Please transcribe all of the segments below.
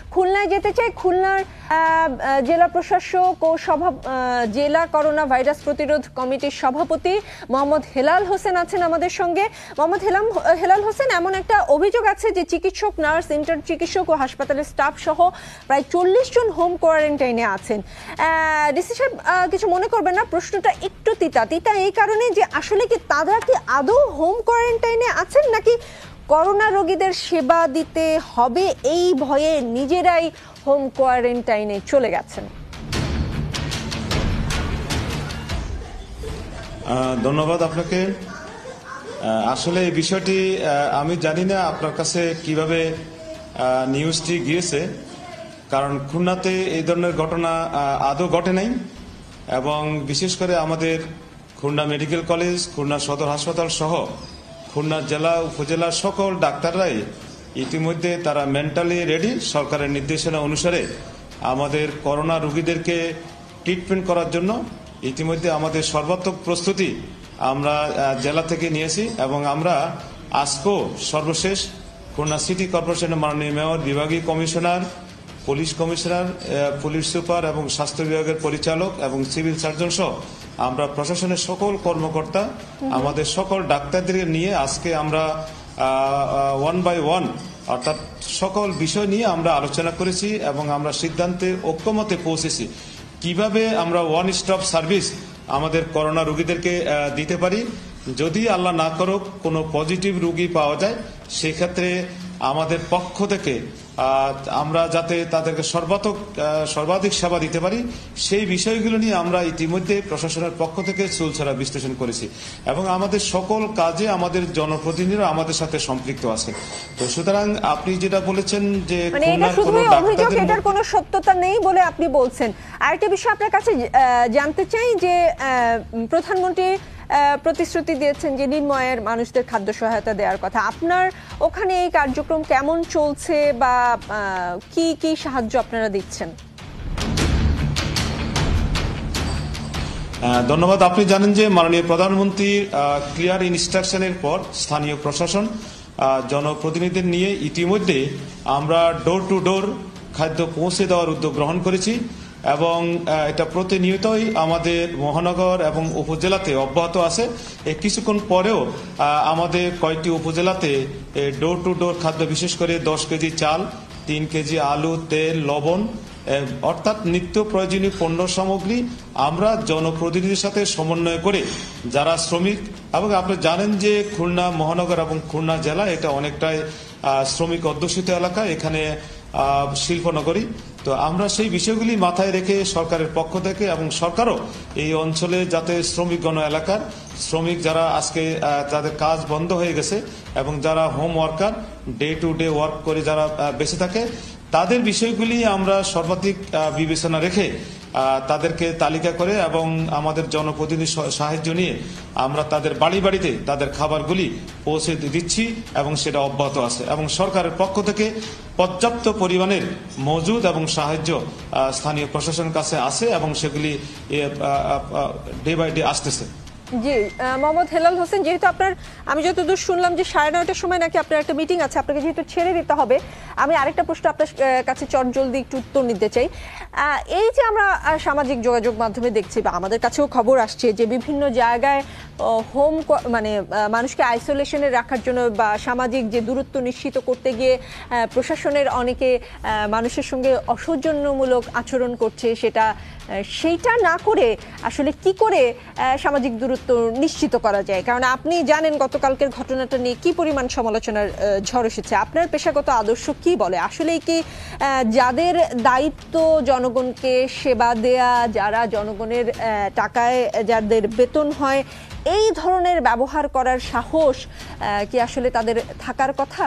খুলনায় যেতে চাই। খুলনার জেলা প্রশাসক ও জেলা করোনা ভাইরাস প্রতিরোধ কমিটির সভাপতি মোহাম্মদ হেলাল হোসেন আছেন আমাদের সঙ্গে। মোহাম্মদ হেলাল হোসেন, এমন একটা অভিযোগ আছে যে চিকিৎসক, নার্স, ইন্টার্ন চিকিৎসক ও হাসপাতালের স্টাফ সহ প্রায় 40 জন হোম কোয়ারেন্টাইনে আছেন। ডিসি সাহেব কিছু মনে করবেন না, প্রশ্নটা একটু তিতা এই কারণে যে আসলে কি তারা কি আদৌ হোম কোয়ারেন্টাইনে আছেন, নাকি করোনা রোগীদের সেবা দিতে হবে এই ভয়ে নিজেরাই হোম কোয়ারেন্টাইনে চলে গেছেন? ধন্যবাদ আপনাকে। আসলে এই বিষয়টি আমি জানি না আপনার কাছে কিভাবে নিউজটি গিয়েছে, কারণ খুলনাতে এই ধরনের ঘটনা আদৌ ঘটে নাই। এবং বিশেষ করে আমাদের খুলনা মেডিকেল কলেজ, খুলনা সদর হাসপাতাল সহ খুলনা জেলা উপজেলার সকল ডাক্তাররাই ইতিমধ্যে তারা মেন্টালি রেডি। সরকারের নির্দেশনা অনুসারে আমাদের করোনা রোগীদেরকে ট্রিটমেন্ট করার জন্য ইতিমধ্যে আমাদের সর্বাত্মক প্রস্তুতি আমরা জেলা থেকে নিয়েছি। এবং আমরা আজকেও সর্বশেষ খুলনা সিটি কর্পোরেশনের মাননীয় মেয়র, বিভাগীয় commissioner, police commissioner, police super এবং স্বাস্থ্য বিভাগের পরিচালক এবং সিভিল সার্জন সহ আমরা প্রশাসনের সকল কর্মকর্তা, আমাদের সকল ডাক্তারদের নিয়ে আজকে আমরা 1 by 1 অর্থাৎ সকল বিষয় নিয়ে আমরা আলোচনা করেছি এবং আমরা সিদ্ধান্তে ঐক্যমতে পৌঁছেছি কিভাবে আমরা ওয়ান স্টপ সার্ভিস আমাদের করোনা রোগীদেরকে দিতে পারি। যদি আল্লাহ না করুক কোনো পজিটিভ রোগী পাওয়া যায়, সেক্ষেত্রে আমাদের পক্ষ থেকে আমরা যাতে তাদেরকে সর্বাধিক সেবা দিতে পারি, সেই বিষয়গুলো নিয়ে আমরা ইতিমধ্যে প্রশাসনের পক্ষ থেকে চুলচেরা বিশ্লেষণ করেছি এবং আমাদের সকল কাজে আমাদের জনপ্রতিনিধিরা আমাদের সাথে সম্পৃক্ত আছে। তো সুতরাং আপনি যেটা বলেছেন যে এটার কোনো সত্যতা নেই বলে আপনি বলছেন। আরেকটা বিষয় আপনার কাছে জানতে চাই যে প্রধানমন্ত্রী প্রতিশ্রুতি দিয়েছেন যে নির্ময়ের মানুষদের খাদ্য সহায়তা দেওয়ার কথা। আপনার ওখানে এই কার্যক্রম কেমন চলছে বা কি কি সাহায্য আপনারা দিচ্ছেন? ধন্যবাদ। আপনি জানেন যে মাননীয় প্রধানমন্ত্রীর ক্লিয়ার ইনস্ট্রাকশনের পর স্থানীয় প্রশাসন, জনপ্রতিনিধিদের নিয়ে ইতিমধ্যে আমরা ডোর টু ডোর খাদ্য পৌঁছে দেওয়ার উদ্যোগ গ্রহণ করেছি এবং এটা প্রতিনিয়তই আমাদের মহানগর এবং উপজেলাতে অব্যাহত আছে। কিছুক্ষণ পরেও আমাদের কয়েকটি উপজেলাতে ডোর টু ডোর খাদ্য, বিশেষ করে 10 কেজি চাল, 3 কেজি আলু, তেল, লবণ অর্থাৎ নিত্য প্রয়োজনীয় পণ্য সামগ্রী আমরা জনপ্রতিনিধির সাথে সমন্বয় করে যারা শ্রমিক, এবং আপনি জানেন যে খুলনা মহানগর এবং খুলনা জেলা এটা অনেকটাই শ্রমিক অধ্যুষিত এলাকা, এখানে শিল্পনগরী। তো আমরা সেই বিষয়গুলি মাথায় রেখে সরকারের পক্ষ থেকে এবং সরকারও এই অঞ্চলে যাতে শ্রমিক গণ এলাকার শ্রমিক যারা আজকে তাদের কাজ বন্ধ হয়ে গেছে এবং যারা home worker, day to day work করে যারা বেঁচে থাকে, তাদের বিষয়গুলি আমরা সর্বাধিক বিবেচনা রেখে তাদেরকে তালিকা করে এবং আমাদের জনপ্রতিনিধি সাহায্য নিয়ে আমরা তাদের বাড়ি বাড়িতে তাদের খাবারগুলি পৌঁছে দিচ্ছি এবং সেটা অব্যাহত আছে। এবং সরকারের পক্ষ থেকে পর্যাপ্ত পরিমাণের মজুদ এবং সাহায্য স্থানীয় প্রশাসনের কাছে আছে এবং সেগুলি ডে বাই ডে আসতেছে। জি, মোহাম্মদ হেলাল হোসেন, যেহেতু আপনার, আমি যতদূর শুনলাম যে 9:30টার সময় নাকি আপনার একটা মিটিং আছে, আপনাকে যেহেতু ছেড়ে দিতে হবে, আমি আরেকটা প্রশ্ন আপনার কাছে চটজলদি একটু উত্তর নিতে চাই। এই যে আমরা সামাজিক যোগাযোগ মাধ্যমে দেখছি বা আমাদের কাছেও খবর আসছে যে বিভিন্ন জায়গায় মানুষকে আইসোলেশনে রাখার জন্য বা সামাজিক যে দূরত্ব নিশ্চিত করতে গিয়ে প্রশাসনের অনেকে মানুষের সঙ্গে অসৌজন্যমূলক আচরণ করছে, সেইটা না করে আসলে কি করে সামাজিক দূরত্ব নিশ্চিত করা যায়? কারণ আপনি জানেন গতকালকের ঘটনাটা নিয়ে কি পরিমাণ সমালোচনার ঝড় এসেছে। আপনার পেশাগত আদর্শ কি বলে? আসলেই কি যাদের দায়িত্ব জনগণকে সেবা দেয়া, যারা জনগণের টাকায় যাদের বেতন হয়, এই ধরনের ব্যবহার করার সাহস কি আসলে তাদের থাকার কথা?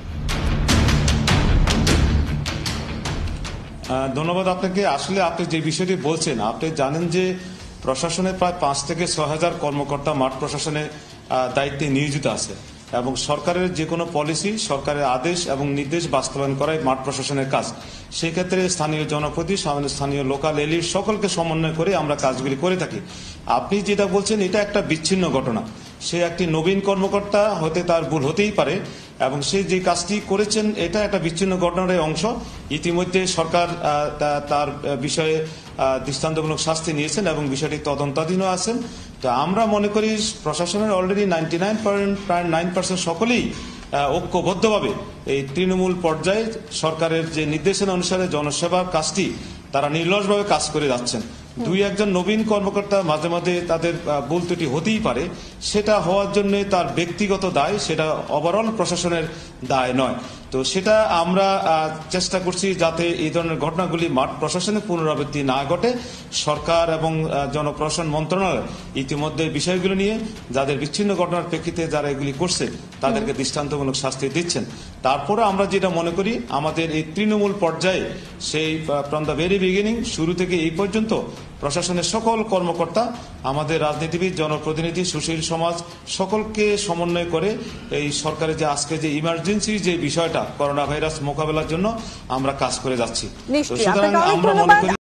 ধন্যবাদ আপনাকে। আসলে আপনি যে বিষয়টি বলছেন, আপনি জানেন যে প্রশাসনে প্রায় 5 থেকে 6 হাজার কর্মকর্তা মাঠ প্রশাসনে দায়িত্বে নিয়োজিত আছে এবং সরকারের যে কোনো পলিসি, সরকারের আদেশ এবং নির্দেশ বাস্তবায়ন করাই মাঠ প্রশাসনের কাজ। সেই ক্ষেত্রে স্থানীয় জনপ্রতিনিধি, স্থানীয় লোকাল এলিট সকলকে সমন্বয় করে আমরা কাজগুলি করে থাকি। আপনি যেটা বলছেন এটা একটা বিচ্ছিন্ন ঘটনা। সে একটি নবীন কর্মকর্তা হতে তার ভুল হতেই পারে, এবং সেই যে কাজটি করেছেন এটা একটা বিচ্ছিন্ন ঘটনার অংশ। ইতিমধ্যে সরকার তার বিষয়ে দৃষ্টান্তমূলক শাস্তি নিয়েছেন এবং বিষয়টি তদন্তাধীনও আছেন। তো আমরা মনে করি প্রশাসনের অলরেডি 99.9% সকলেই ঐক্যবদ্ধভাবে এই তৃণমূল পর্যায়ে সরকারের যে নির্দেশনা অনুসারে জনসেবার কাজটি তারা নির্লসভাবে কাজ করে যাচ্ছেন। দুই একজন নবীন কর্মকর্তা মাঝে মাঝে তাদের ভুল ত্রুটি হতেই পারে, সেটা হওয়ার জন্য তার ব্যক্তিগত দায়, সেটা ওভারঅল প্রশাসনের দায় নয়। তো সেটা আমরা চেষ্টা করছি যাতে এই ধরনের ঘটনাগুলি মাঠ প্রশাসনের পুনরাবৃত্তি না ঘটে। সরকার এবং জনপ্রশাসন মন্ত্রণালয় ইতিমধ্যে বিষয়গুলো নিয়ে যাদের বিচ্ছিন্ন ঘটনার প্রেক্ষিতে যারা এগুলি করছে তাদেরকে দৃষ্টান্তমূলক শাস্তি দিচ্ছেন। তারপরে আমরা যেটা মনে করি আমাদের এই তৃণমূল পর্যায়ে সেই ফ্রম দ্য ভেরি বিগিনিং, শুরু থেকে এই পর্যন্ত প্রশাসনের সকল কর্মকর্তা, আমাদের রাজনীতিবিদ, জনপ্রতিনিধি, সুশীল সমাজ সকলকে সমন্বয় করে এই সরকারের যে আজকে যে ইমার্জেন্সি যে বিষয়টা করোনা ভাইরাস মোকাবেলার জন্য আমরা কাজ করে যাচ্ছি। তো সুতরাং আমরা মনে করি